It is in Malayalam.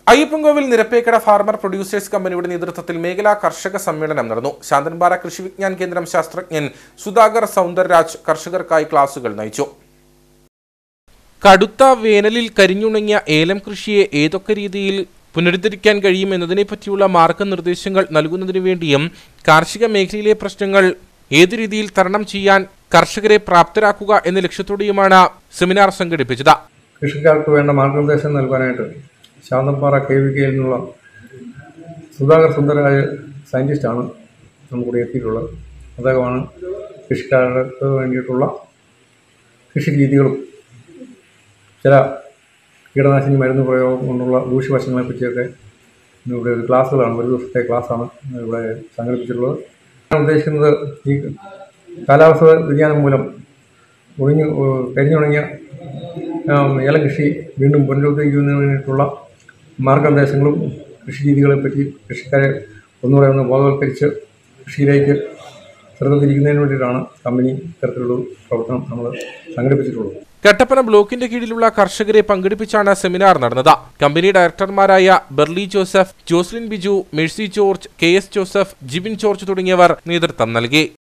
അയ്യപ്പൻകോവിൽ നിരപ്പേക്കട ഫാർമർ പ്രൊഡ്യൂസേഴ്സ് കമ്പനിയുടെ നേതൃത്വത്തിൽ മേഖലാ കർഷക സമ്മേളനം നടന്നു. ശാന്തൻപാറ കൃഷി വിജ്ഞാൻ കേന്ദ്രം ശാസ്ത്രജ്ഞൻ സുധാകർ സൗന്ദർരാജ് കർഷകർക്കായി ക്ലാസുകൾ നയിച്ചു. കടുത്ത വേനലിൽ കരിഞ്ഞുണങ്ങിയ ഏലം കൃഷിയെ ഏതൊക്കെ രീതിയിൽ പുനരുദ്ധരിക്കാൻ കഴിയുമെന്നതിനെപ്പറ്റിയുള്ള മാർഗനിർദ്ദേശങ്ങൾ നൽകുന്നതിനു വേണ്ടിയും കാർഷിക മേഖലയിലെ പ്രശ്നങ്ങൾ ഏതു രീതിയിൽ തരണം ചെയ്യാൻ കർഷകരെ പ്രാപ്തരാക്കുക എന്ന ലക്ഷ്യത്തോടെയുമാണ് സെമിനാർ സംഘടിപ്പിച്ചത്. കൃഷിക്കാർക്ക് വേണ്ട മാർഗനിർദ്ദേശം നൽകാനായിട്ട് ശാന്തൻപാറ KVKയിൽ നിന്നുള്ള സുധാകർ സുന്ദരരാജ് സയൻറ്റിസ്റ്റാണ് നമുക്കിവിടെ എത്തിയിട്ടുള്ളത്. അദ്ദേഹമാണ് കൃഷിക്കാർക്ക് വേണ്ടിയിട്ടുള്ള കൃഷി രീതികളും ചില കീടനാശിനി മരുന്ന് പ്രയോഗം കൊണ്ടുള്ള ദൂഷ്യവശങ്ങളെ പറ്റിയൊക്കെ ഇവിടെ ഒരു ക്ലാസ്സുകളാണ്, ഒരു ദിവസത്തെ ക്ലാസ്സാണ് ഇവിടെ സംഘടിപ്പിച്ചിട്ടുള്ളത്. ഞാൻ ഉദ്ദേശിക്കുന്നത് ഈ കാലാവസ്ഥ വ്യതിയാനം മൂലം കരിഞ്ഞുണങ്ങിയ ഏലം കൃഷി വീണ്ടും പുനരുദ്ധരിക്കുന്നതിന് വേണ്ടിയിട്ടുള്ള മാർഗനിർദ്ദേശങ്ങളും കൃഷി രീതികളെപ്പറ്റി കൃഷിക്കാരെ ഒന്നുകൂടെ ബോധവൽക്കരിച്ച് കൃഷിയിലേക്ക് ശ്രദ്ധ തിരിക്കുന്നതിന് വേണ്ടിയിട്ടാണ് കമ്പനി ഇത്തരത്തിലുള്ള പ്രവർത്തനം നമ്മൾ സംഘടിപ്പിച്ചിട്ടുള്ളത്. കട്ടപ്പന ബ്ലോക്കിന്റെ കീഴിലുള്ള കർഷകരെ പങ്കെടുപ്പിച്ചാണ് സെമിനാർ നടന്നത്. കമ്പനി ഡയറക്ടർമാരായ ബെർലി ജോസഫ്, ജോസ്ലിൻ ബിജു, മേഴ്സി ജോർജ്, KS ജോസഫ്, ജിബിൻ ജോർജ് തുടങ്ങിയവർ നേതൃത്വം നൽകി.